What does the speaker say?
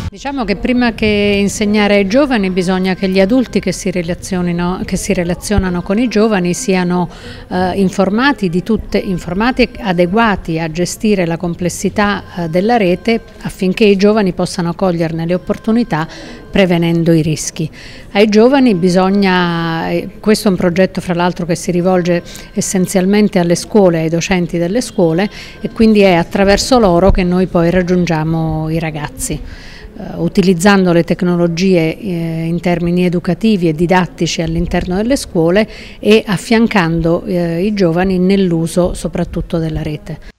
Diciamo che prima che insegnare ai giovani bisogna che gli adulti che si relazionano con i giovani siano informati e adeguati a gestire la complessità della rete, affinché i giovani possano coglierne le opportunità prevenendo i rischi. Ai giovani questo è un progetto fra l'altro che si rivolge essenzialmente alle scuole, ai docenti delle scuole, e quindi è attraverso loro che noi poi raggiungiamo i ragazzi, utilizzando le tecnologie in termini educativi e didattici all'interno delle scuole e affiancando i giovani nell'uso soprattutto della rete.